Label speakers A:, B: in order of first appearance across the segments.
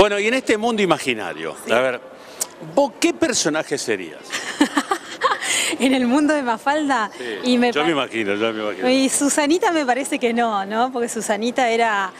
A: Bueno, y en este mundo imaginario,
B: Sí.
A: a ver, ¿vos qué personaje serías?
B: En el mundo de Mafalda.
A: Sí,
B: Y
A: yo me imagino.
B: Y Susanita me parece que no, porque Susanita era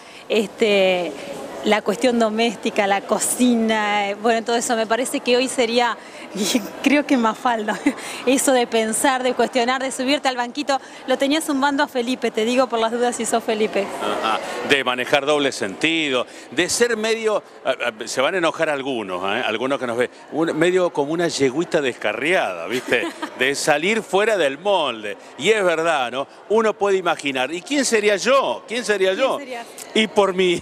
B: la cuestión doméstica, la cocina, bueno, todo eso. Me parece que hoy sería, y creo que Mafalda, eso de pensar, de cuestionar, de subirte al banquito. Lo tenías zumbando a Felipe, te digo por las dudas si sos Felipe.
A: Ajá, de manejar doble sentido, de ser medio, se van a enojar algunos, algunos que nos ven, medio como una yegüita descarriada, ¿viste? De salir fuera del molde. Y es verdad, ¿no? Uno puede imaginar, ¿y quién sería yo? ¿Quién sería yo?
B: ¿Quién serías?
A: Y por mi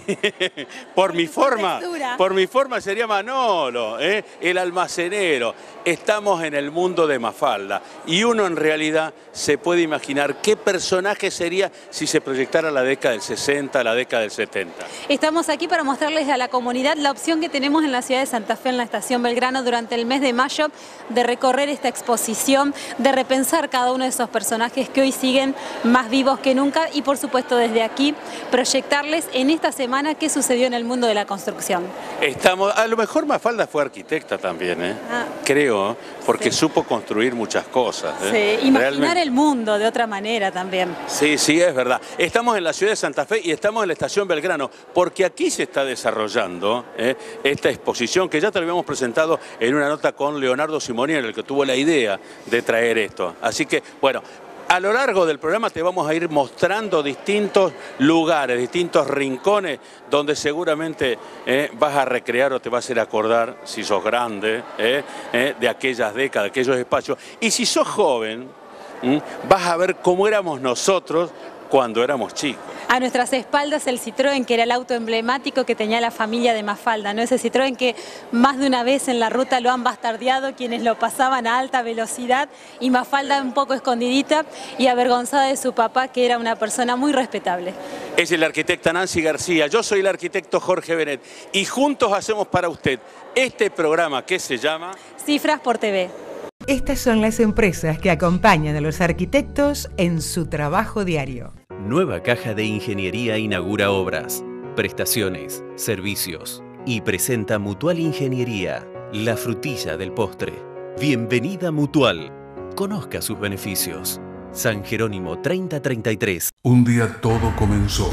A: forma,
B: textura.
A: por mi forma sería Manolo, el almacenero. Estamos en el mundo de Mafalda y uno en realidad se puede imaginar qué personaje sería si se proyectara la década del 60, la década del 70.
B: Estamos aquí para mostrarles a la comunidad la opción que tenemos en la ciudad de Santa Fe, en la Estación Belgrano, durante el mes de mayo, de recorrer esta exposición, de repensar cada uno de esos personajes que hoy siguen más vivos que nunca y, por supuesto, desde aquí, proyectarles en esta semana qué sucedió en el mundo de la construcción.
A: A lo mejor Mafalda fue arquitecta también, creo, porque supo construir muchas cosas.
B: Sí, imaginar
A: Realmente.
B: el mundo de otra manera también.
A: Sí, es verdad. Estamos en la ciudad de Santa Fe y estamos en la Estación Belgrano, porque aquí se está desarrollando esta exposición que ya te lo habíamos presentado en una nota con Leonardo Simonier, el que tuvo la idea de traer esto. Así que, bueno, a lo largo del programa te vamos a ir mostrando distintos lugares, distintos rincones donde seguramente vas a recrear o te vas a ir a acordar, si sos grande, de aquellas décadas, aquellos espacios. Y si sos joven, vas a ver cómo éramos nosotros cuando éramos chicos.
B: A nuestras espaldas el Citroën, que era el auto emblemático que tenía la familia de Mafalda, ¿no? Ese Citroën que más de una vez en la ruta lo han bastardeado quienes lo pasaban a alta velocidad, y Mafalda un poco escondidita y avergonzada de su papá, que era una persona muy respetable.
A: Es la arquitecta Nancy García, yo soy el arquitecto Jorge Benet y juntos hacemos para usted este programa que se llama
B: Cifras por TV.
C: Estas son las empresas que acompañan a los arquitectos en su trabajo diario.
D: Nueva Caja de Ingeniería inaugura obras, prestaciones, servicios y presenta Mutual Ingeniería, la frutilla del postre. Bienvenida Mutual. Conozca sus beneficios. San Jerónimo 3033.
E: Un día todo comenzó.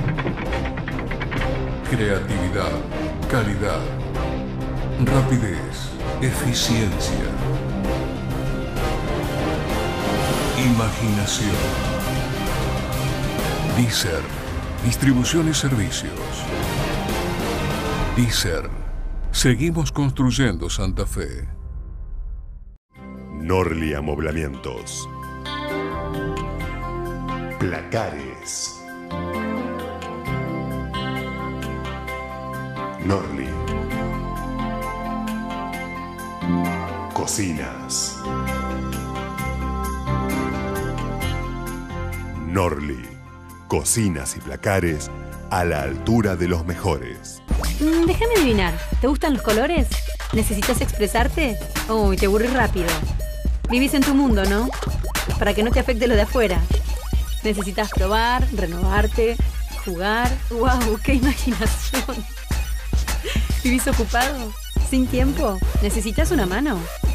E: Creatividad, calidad, rapidez, eficiencia, imaginación. Dicer, distribución y servicios. Dicer, seguimos construyendo Santa Fe.
F: Norli Amoblamientos. Placares. Norli. Cocinas. Norli. Cocinas y placares a la altura de los mejores.
G: Déjame adivinar, ¿te gustan los colores? ¿Necesitas expresarte? Uy, te aburrís rápido. Vivís en tu mundo, ¿no? Para que no te afecte lo de afuera. Necesitas probar, renovarte, jugar. ¡Wow! ¡Qué imaginación! ¿Vivís ocupado? ¿Sin tiempo? ¿Necesitas una mano?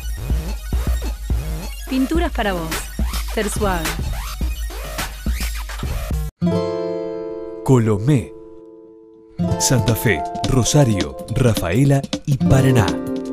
G: Pinturas para vos. Ser suave.
H: Colomé, Santa Fe, Rosario, Rafaela y Paraná.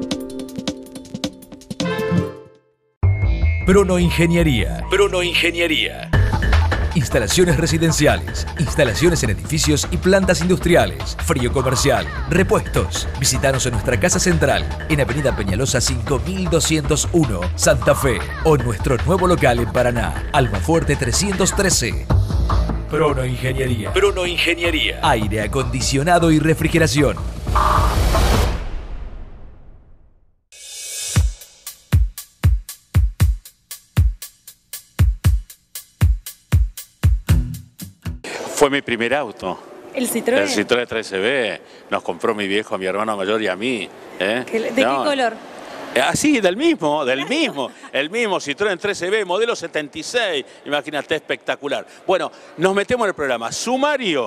H: Pronoingeniería. Instalaciones residenciales, instalaciones en edificios y plantas industriales, frío comercial, repuestos. Visítanos en nuestra casa central, en Avenida Peñalosa 5201, Santa Fe, o nuestro nuevo local en Paraná, Almafuerte 313. Pronoingeniería. Aire acondicionado y refrigeración.
A: Fue mi primer auto.
B: El Citroën.
A: El Citroën 3CB. Nos compró mi viejo, a mi hermano mayor y a mí.
B: ¿De qué color?
A: Sí, del mismo. El mismo Citroën 3CB, modelo 76. Imagínate, espectacular. Bueno, nos metemos en el programa. Sumario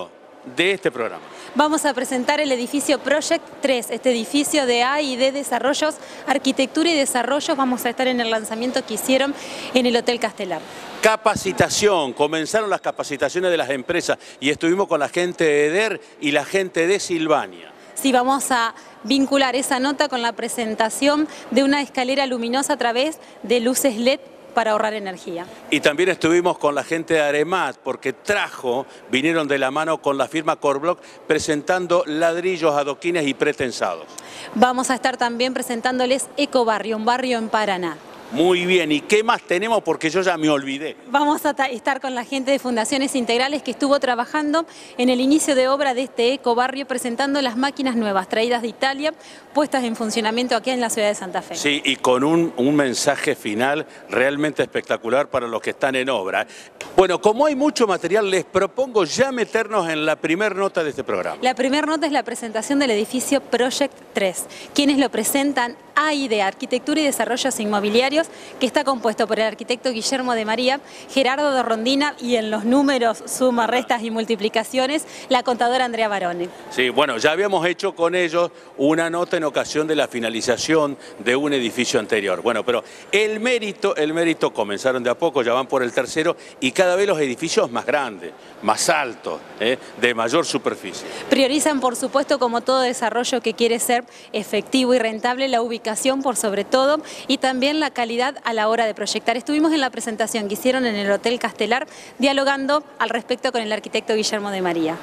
A: de este programa.
B: Vamos a presentar el edificio Project 3, este edificio de A y D Desarrollos, Arquitectura y Desarrollos. Vamos a estar en el lanzamiento que hicieron en el Hotel Castelar.
A: Capacitación, comenzaron las capacitaciones de las empresas y estuvimos con la gente de EDER y la gente de Silvania.
B: Sí, vamos a vincular esa nota con la presentación de una escalera luminosa a través de luces LED para ahorrar energía.
A: Y también estuvimos con la gente de Aremat, porque vinieron de la mano con la firma Corblock presentando ladrillos, adoquines y pretensados.
B: Vamos a estar también presentándoles Ecobarrio, un barrio en Paraná.
A: Muy bien, ¿y qué más tenemos? Porque yo ya me olvidé.
B: Vamos a estar con la gente de Fundaciones Integrales que estuvo trabajando en el inicio de obra de este ecobarrio, presentando las máquinas nuevas traídas de Italia, puestas en funcionamiento aquí en la ciudad de Santa Fe.
A: Sí, y con un mensaje final realmente espectacular para los que están en obra. Bueno, como hay mucho material, les propongo ya meternos en la primera nota de este programa.
B: La primera nota es la presentación del edificio Project 3. Quienes lo presentan, AID, Arquitectura y Desarrollos Inmobiliarios, que está compuesto por el arquitecto Guillermo de María, Gerardo de Rondina y en los números, suma, restas y multiplicaciones, la contadora Andrea Barone.
A: Sí, bueno, ya habíamos hecho con ellos una nota en ocasión de la finalización de un edificio anterior. Bueno, pero el mérito, comenzaron de a poco, ya van por el tercero y cada vez los edificios más grandes, más altos, de mayor superficie.
B: Priorizan, por supuesto, como todo desarrollo que quiere ser efectivo y rentable, la ubicación por sobre todo y también la calidad a la hora de proyectar. Estuvimos en la presentación que hicieron en el Hotel Castelar dialogando al respecto con el arquitecto Guillermo de María.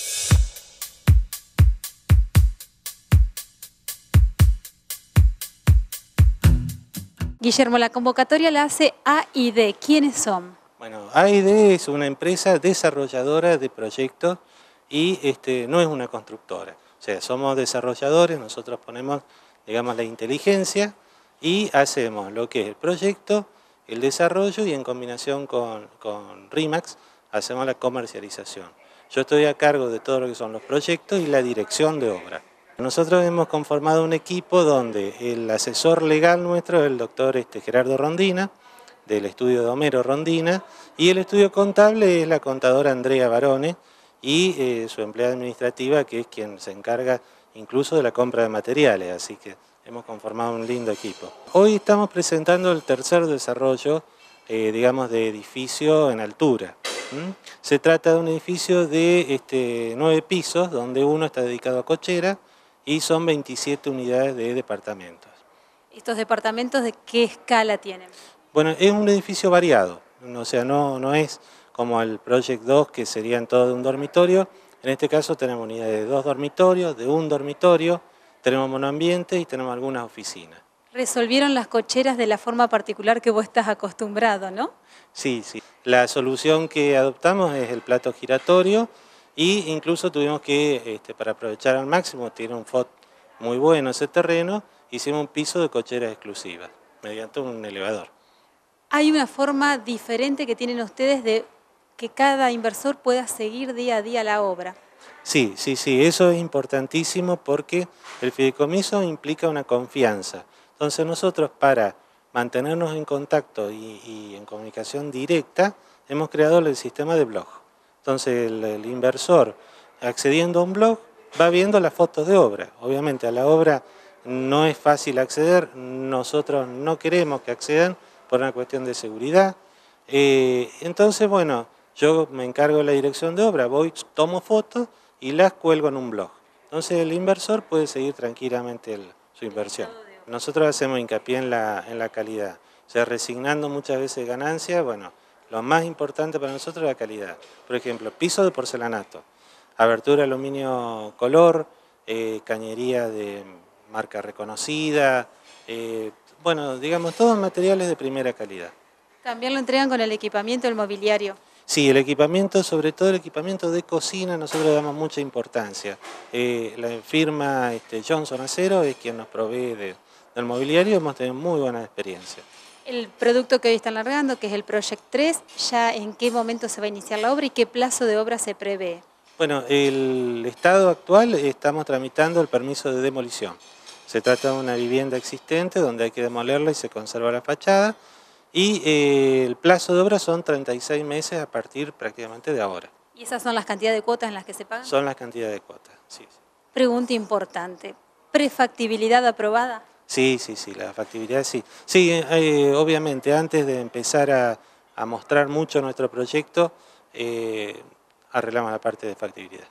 B: Guillermo, la convocatoria la hace AID. ¿Quiénes son?
I: Bueno, AID es una empresa desarrolladora de proyectos y no es una constructora. O sea, somos desarrolladores, nosotros ponemos, digamos, la inteligencia y hacemos lo que es el proyecto, el desarrollo y en combinación con RIMAX hacemos la comercialización. Yo estoy a cargo de todo lo que son los proyectos y la dirección de obra. Nosotros hemos conformado un equipo donde el asesor legal nuestro es el doctor Gerardo Rondina, del estudio de Homero Rondina, y el estudio contable es la contadora Andrea Barone y su empleada administrativa, que es quien se encarga incluso de la compra de materiales, así que hemos conformado un lindo equipo. Hoy estamos presentando el tercer desarrollo, digamos, de edificio en altura. Se trata de un edificio de 9 pisos, donde uno está dedicado a cochera y son 27 unidades de departamentos.
B: ¿Estos departamentos de qué escala tienen?
I: Bueno, es un edificio variado, o sea, no es como el Project 2, que serían todos de un dormitorio. En este caso tenemos unidades de 2 dormitorios, de 1 dormitorio, tenemos monoambiente y tenemos algunas oficinas.
B: Resolvieron las cocheras de la forma particular que vos estás acostumbrado, ¿no?
I: Sí. La solución que adoptamos es el plato giratorio y incluso tuvimos que, para aprovechar al máximo, tiene un FOT muy bueno ese terreno, hicimos un piso de cocheras exclusivas mediante un elevador.
B: ¿Hay una forma diferente que tienen ustedes de que cada inversor pueda seguir día a día la obra?
I: Sí, eso es importantísimo porque el fideicomiso implica una confianza. Entonces nosotros, para mantenernos en contacto y en comunicación directa, hemos creado el sistema de blog. Entonces el inversor, accediendo a un blog, va viendo las fotos de obra. Obviamente a la obra no es fácil acceder, nosotros no queremos que accedan por una cuestión de seguridad. Entonces, bueno, yo me encargo de la dirección de obra, voy, tomo fotos y las cuelgo en un blog. Entonces el inversor puede seguir tranquilamente su inversión. Nosotros hacemos hincapié en la calidad, o sea, resignando muchas veces ganancias. Bueno, lo más importante para nosotros es la calidad. Por ejemplo, piso de porcelanato, abertura de aluminio color, cañería de marca reconocida, bueno, digamos, todos materiales de primera calidad.
B: ¿También lo entregan con el equipamiento del mobiliario?
I: Sí, el equipamiento, sobre todo el equipamiento de cocina, nosotros le damos mucha importancia. La firma Johnson Acero es quien nos provee del mobiliario, hemos tenido muy buena experiencia.
B: El producto que hoy están largando, que es el Project 3, ¿ya en qué momento se va a iniciar la obra y qué plazo de obra se prevé?
I: Bueno, el estado actual estamos tramitando el permiso de demolición. Se trata de una vivienda existente donde hay que demolerla y se conserva la fachada. Y el plazo de obra son 36 meses a partir prácticamente de ahora.
B: ¿Y esas son las cantidades de cuotas en las que se pagan?
I: Son las cantidades de cuotas, sí.
B: Pregunta importante, ¿prefactibilidad aprobada?
I: Sí, la factibilidad sí. Sí, obviamente, antes de empezar a mostrar mucho nuestro proyecto, arreglamos la parte de factibilidad.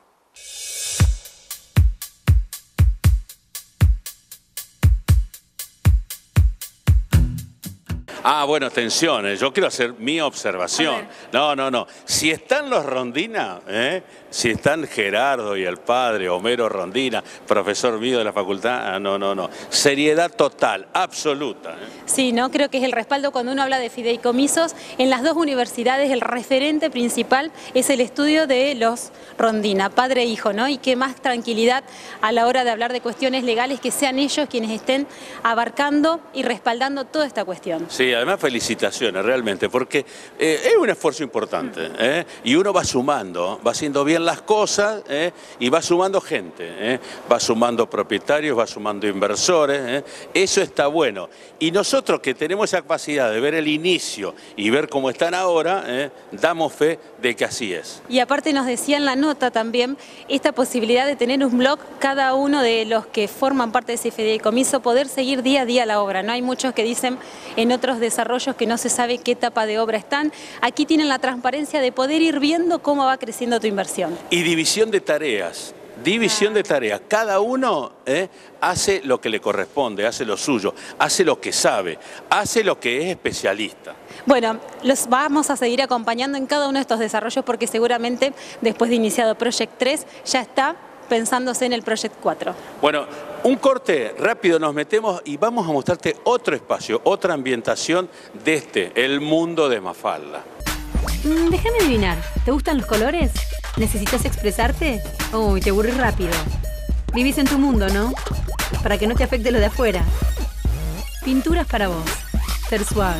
A: Ah, bueno, atención, yo quiero hacer mi observación. No. Si están los Rondina, si están Gerardo y el padre, Homero Rondina, profesor mío de la facultad, no. Seriedad total, absoluta.
B: Sí, ¿no? Creo que es el respaldo cuando uno habla de fideicomisos. En las dos universidades el referente principal es el estudio de los Rondina, padre e hijo, ¿no? Y qué más tranquilidad a la hora de hablar de cuestiones legales que sean ellos quienes estén abarcando y respaldando toda esta cuestión.
A: Sí, además felicitaciones realmente, porque es un esfuerzo importante, y uno va sumando, va haciendo bien las cosas, y va sumando gente, va sumando propietarios, va sumando inversores, eso está bueno. Y nosotros que tenemos esa capacidad de ver el inicio y ver cómo están ahora, damos fe de que así es.
B: Y aparte nos decía en la nota también esta posibilidad de tener un blog, cada uno de los que forman parte de ese fideicomiso, poder seguir día a día la obra, ¿no? Hay muchos que dicen en otros desarrollos que no se sabe qué etapa de obra están. Aquí tienen la transparencia de poder ir viendo cómo va creciendo tu inversión.
A: Y división de tareas. Cada uno hace lo que le corresponde, hace lo suyo, hace lo que sabe, hace lo que es especialista.
B: Bueno, los vamos a seguir acompañando en cada uno de estos desarrollos porque seguramente después de iniciado Project 3 ya está pensándose en el Project 4.
A: Bueno, un corte rápido, nos metemos y vamos a mostrarte otro espacio, otra ambientación de el mundo de Mafalda.
G: Déjame adivinar, ¿te gustan los colores? ¿Necesitas expresarte? Uy, te aburrís rápido. Vivís en tu mundo, ¿no? Para que no te afecte lo de afuera. Pinturas para vos. Ser suave.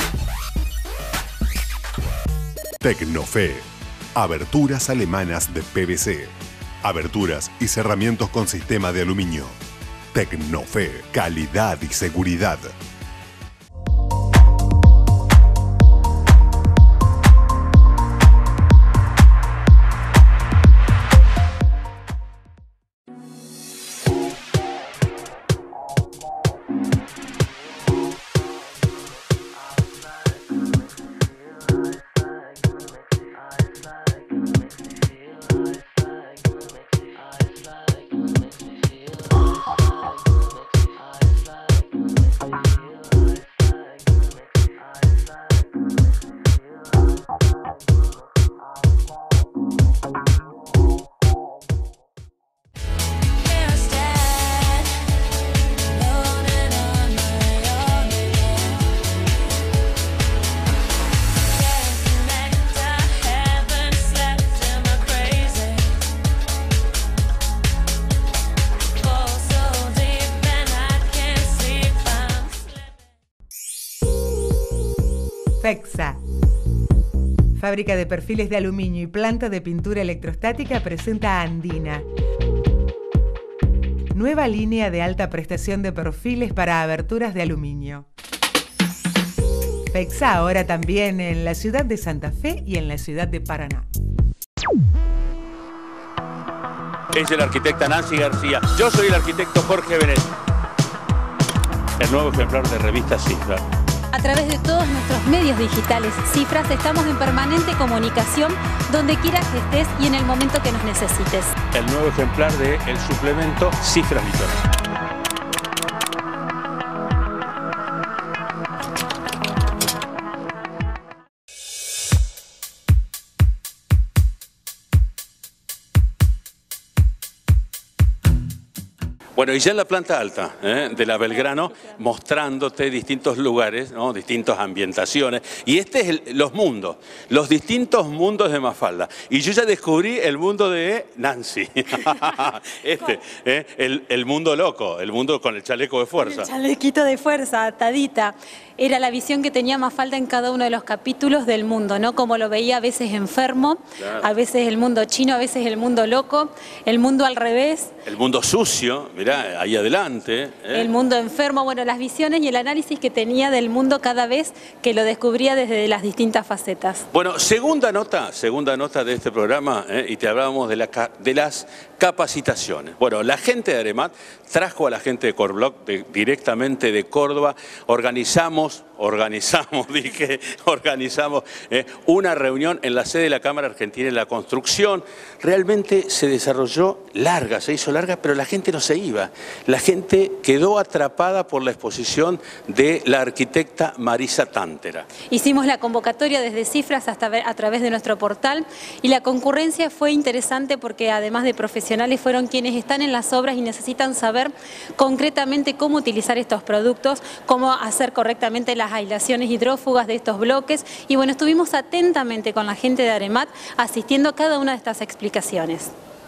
F: Tecnofe. Aberturas alemanas de PVC. Aberturas y cerramientos con sistema de aluminio. Tecnofe. Calidad y seguridad.
C: FEXA, fábrica de perfiles de aluminio y planta de pintura electrostática, presenta a Andina. Nueva línea de alta prestación de perfiles para aberturas de aluminio. FEXA ahora también en la ciudad de Santa Fe y en la ciudad de Paraná.
A: Es la arquitecta Nancy García. Yo soy el arquitecto Jorge Benet. El nuevo ejemplar de revista Cifras.
B: A través de todos nuestros medios digitales, Cifras, estamos en permanente comunicación donde quiera que estés y en el momento que nos necesites.
A: El nuevo ejemplar del suplemento Cifras Litoral. Bueno, y ya en la planta alta de la Belgrano, mostrándote distintos lugares, ¿no? Distintas ambientaciones. Y este es los mundos, los distintos mundos de Mafalda. Y yo ya descubrí el mundo de Nancy. El mundo loco, el mundo con el chaleco de fuerza.
B: El chalequito de fuerza, atadita. Era la visión que tenía Mafalda en cada uno de los capítulos del mundo, ¿no? Como lo veía a veces enfermo, claro. A veces el mundo chino, a veces el mundo loco, el mundo al revés.
A: El mundo sucio, mirá, ahí adelante.
B: El mundo enfermo, bueno, las visiones y el análisis que tenía del mundo cada vez que lo descubría desde las distintas facetas.
A: Bueno, segunda nota de este programa, y te hablábamos de las capacitaciones. Bueno, la gente de Aremat trajo a la gente de Corblock directamente de Córdoba, organizamos una reunión en la sede de la Cámara Argentina de la Construcción. Realmente se desarrolló larga, se hizo larga, pero la gente no se iba. La gente quedó atrapada por la exposición de la arquitecta Marisa Tántera.
B: Hicimos la convocatoria desde cifras hasta a través de nuestro portal y la concurrencia fue interesante porque además de profesionales fueron quienes están en las obras y necesitan saber concretamente cómo utilizar estos productos, cómo hacer correctamente las aislaciones hidrófugas de estos bloques y bueno, estuvimos atentamente con la gente de Aremat asistiendo a cada una de estas explicaciones.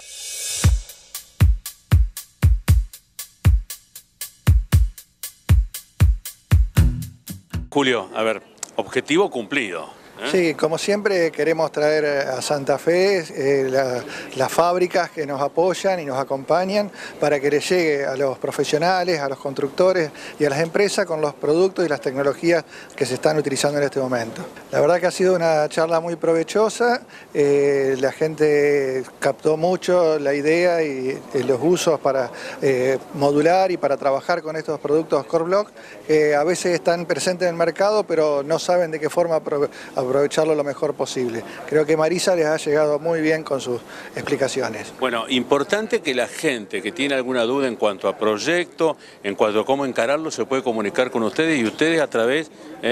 A: Julio, a ver, objetivo cumplido.
J: Sí, como siempre queremos traer a Santa Fe las fábricas que nos apoyan y nos acompañan para que les llegue a los profesionales, a los constructores y a las empresas con los productos y las tecnologías que se están utilizando en este momento. La verdad que ha sido una charla muy provechosa, la gente captó mucho la idea y los usos para modular y para trabajar con estos productos Corblock que a veces están presentes en el mercado pero no saben de qué forma aprovecharlo lo mejor posible. Creo que Marisa les ha llegado muy bien con sus explicaciones.
A: Bueno, importante que la gente que tiene alguna duda en cuanto a proyecto, en cuanto a cómo encararlo, se puede comunicar con ustedes y ustedes a través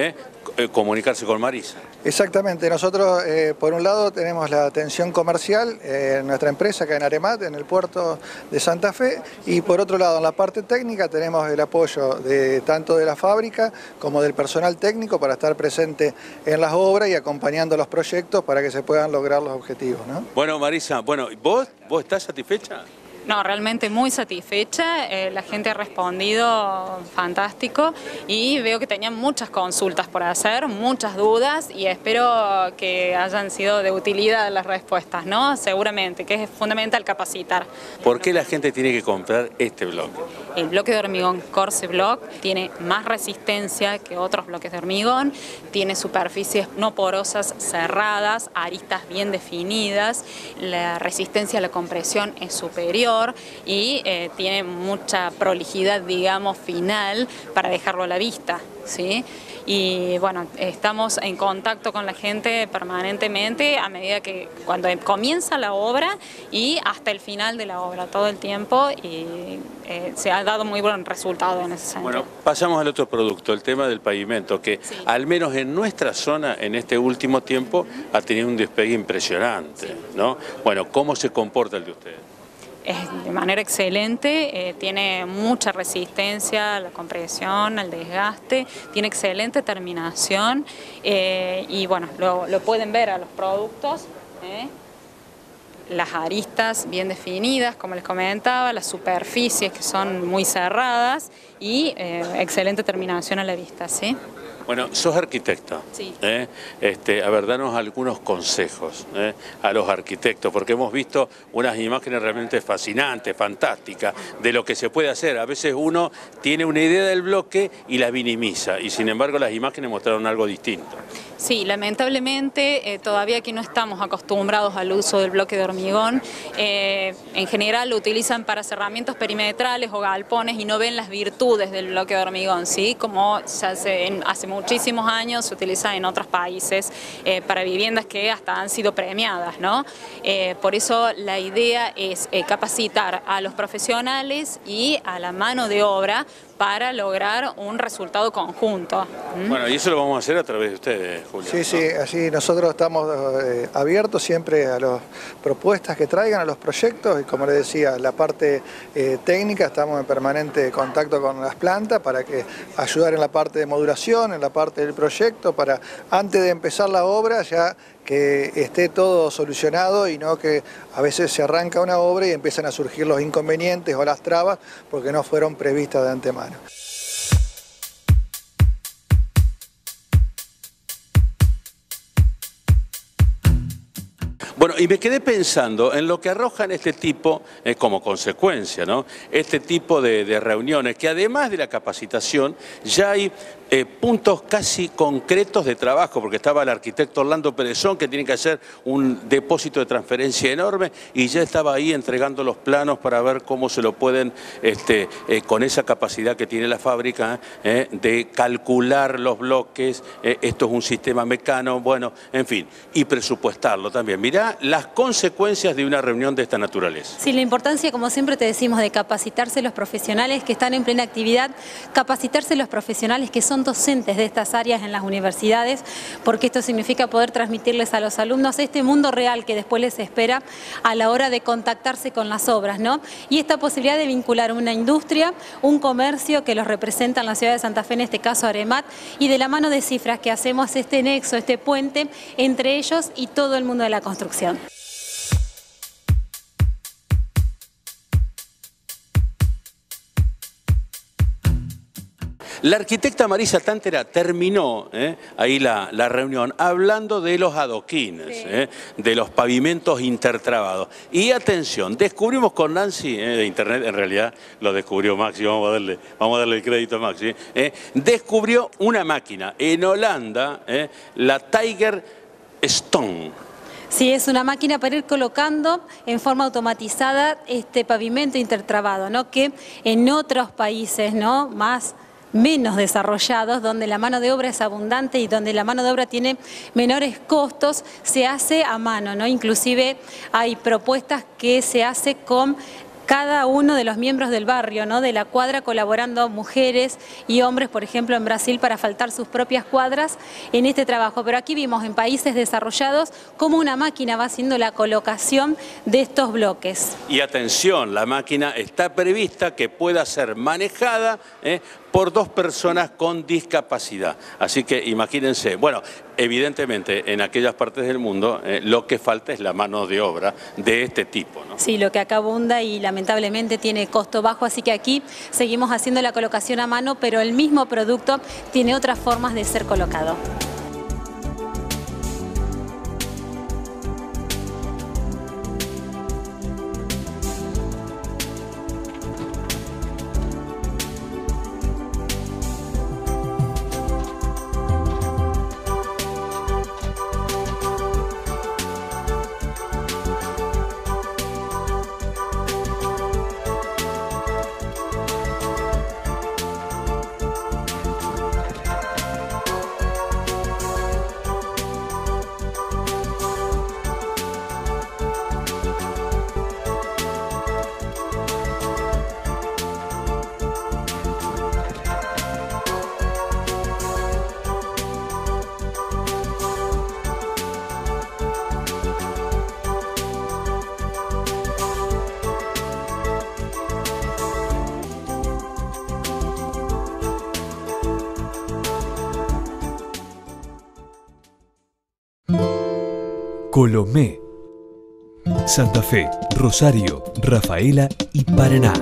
A: comunicarse con Marisa.
J: Exactamente, nosotros por un lado tenemos la atención comercial en nuestra empresa acá en Aremat, en el puerto de Santa Fe, y por otro lado en la parte técnica tenemos el apoyo tanto de la fábrica como del personal técnico para estar presente en las obras y acompañando los proyectos para que se puedan lograr los objetivos, ¿no?
A: Bueno, Marisa, ¿vos estás satisfecha?
K: No, realmente muy satisfecha, la gente ha respondido fantástico y veo que tenían muchas consultas por hacer, muchas dudas y espero que hayan sido de utilidad las respuestas, ¿no? Seguramente, que es fundamental capacitar.
A: ¿Por qué la gente tiene que comprar este bloque?
K: El bloque de hormigón Corse Block tiene más resistencia que otros bloques de hormigón, tiene superficies no porosas cerradas, aristas bien definidas, la resistencia a la compresión es superior y tiene mucha prolijidad, digamos, final para dejarlo a la vista, ¿sí? Y bueno, estamos en contacto con la gente permanentemente a medida que cuando comienza la obra y hasta el final de la obra, todo el tiempo, y se ha dado muy buen resultado en ese sentido.
A: Bueno, pasamos al otro producto, el tema del pavimento, que sí, al menos en nuestra zona en este último tiempo ha tenido un despegue impresionante, sí, ¿no? Bueno, ¿cómo se comporta el de ustedes?
K: Es de manera excelente, tiene mucha resistencia a la compresión, al desgaste, tiene excelente terminación y bueno, lo pueden ver a los productos, las aristas bien definidas, como les comentaba, las superficies que son muy cerradas y excelente terminación a la vista, ¿sí?
A: Bueno, sos arquitecto.
K: Sí.
A: A ver, danos algunos consejos a los arquitectos, porque hemos visto unas imágenes realmente fascinantes, fantásticas, de lo que se puede hacer. A veces uno tiene una idea del bloque y la minimiza, y sin embargo las imágenes mostraron algo distinto.
K: Sí, lamentablemente todavía aquí no estamos acostumbrados al uso del bloque de hormigón. En general lo utilizan para cerramientos perimetrales o galpones y no ven las virtudes del bloque de hormigón, ¿sí? Como se hace hace muchísimos años se utiliza en otros países para viviendas que hasta han sido premiadas, ¿no? Por eso la idea es capacitar a los profesionales y a la mano de obra para lograr un resultado conjunto.
A: Bueno, y eso lo vamos a hacer a través de ustedes, Julio.
J: Sí, sí, así nosotros estamos abiertos siempre a las propuestas que traigan, a los proyectos, y como les decía, la parte técnica, estamos en permanente contacto con las plantas para que ayudar en la parte de modulación, en la parte del proyecto, para antes de empezar la obra ya que esté todo solucionado y no que a veces se arranca una obra y empiezan a surgir los inconvenientes o las trabas porque no fueron previstas de antemano.
A: Bueno, y me quedé pensando en lo que arrojan este tipo, como consecuencia, ¿no? Este tipo de reuniones, que además de la capacitación, ya hay puntos casi concretos de trabajo, porque estaba el arquitecto Orlando Perezón, que tiene que hacer un depósito de transferencia enorme, y ya estaba ahí entregando los planos para ver cómo se lo pueden, con esa capacidad que tiene la fábrica, de calcular los bloques, esto es un sistema mecano, bueno, en fin, y presupuestarlo también. Mirá las consecuencias de una reunión de esta naturaleza.
B: Sí, la importancia, como siempre te decimos, de capacitarse los profesionales que están en plena actividad, capacitarse los profesionales que son docentes de estas áreas en las universidades, porque esto significa poder transmitirles a los alumnos este mundo real que después les espera a la hora de contactarse con las obras, ¿no? Y esta posibilidad de vincular una industria, un comercio que los representa en la ciudad de Santa Fe, en este caso Aremat, y de la mano de Cifras que hacemos este nexo, este puente entre ellos y todo el mundo de la construcción.
A: La arquitecta Marisa Tántera terminó ahí la reunión hablando de los adoquines, sí, de los pavimentos intertrabados. Y atención, descubrimos con Nancy, de internet, en realidad lo descubrió Maxi, vamos a darle el crédito a Maxi, descubrió una máquina en Holanda, la Tiger Stone.
B: Sí, es una máquina para ir colocando en forma automatizada este pavimento intertrabado, ¿no? Que en otros países, ¿no?, menos desarrollados, donde la mano de obra es abundante y donde la mano de obra tiene menores costos, se hace a mano, ¿no? Inclusive hay propuestas que se hace con cada uno de los miembros del barrio, ¿no?, de la cuadra, colaborando mujeres y hombres, por ejemplo, en Brasil, para asfaltar sus propias cuadras en este trabajo. Pero aquí vimos en países desarrollados cómo una máquina va haciendo la colocación de estos bloques.
A: Y atención, la máquina está prevista que pueda ser manejada por 2 personas con discapacidad. Así que imagínense, bueno, evidentemente en aquellas partes del mundo lo que falta es la mano de obra de este tipo, ¿no?
B: Sí, lo que acá abunda y lamentablemente tiene costo bajo, así que aquí seguimos haciendo la colocación a mano, pero el mismo producto tiene otras formas de ser colocado.
H: Colomé, Santa Fe, Rosario, Rafaela y Paraná.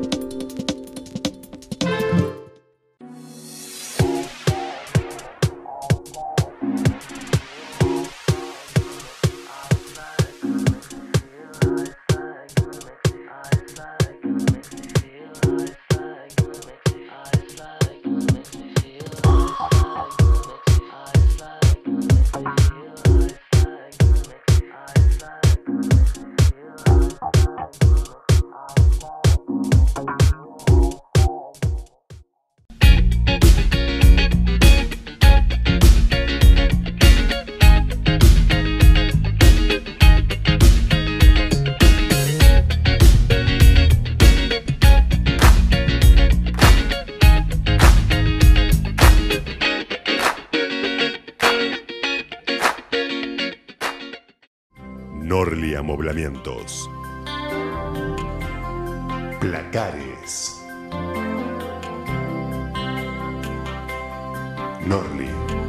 F: Norli Amoblamientos. Placares. Norli.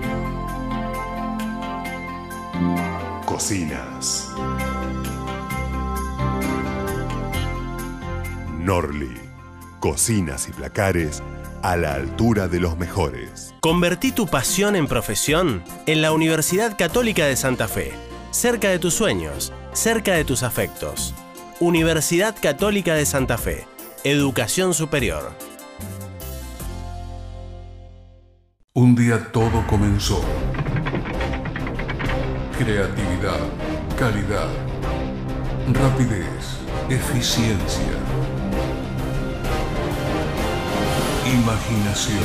F: Cocinas. Norli. Cocinas y placares a la altura de los mejores.
L: Convertí tu pasión en profesión en la Universidad Católica de Santa Fe. cerca de tus sueños, cerca de tus afectos. Universidad Católica de Santa Fe. Educación superior.
E: Un día todo comenzó. Creatividad, calidad, rapidez, eficiencia, imaginación.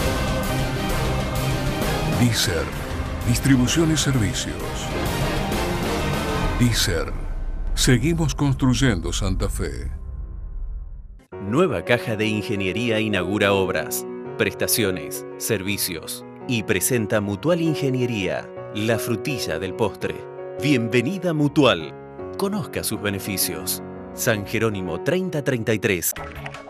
E: Deezer, distribución y servicios. Deezer, seguimos construyendo Santa Fe.
D: Nueva caja de ingeniería inaugura obras, prestaciones, servicios y presenta Mutual Ingeniería, la frutilla del postre. Bienvenida Mutual. Conozca sus beneficios. San Jerónimo 3033.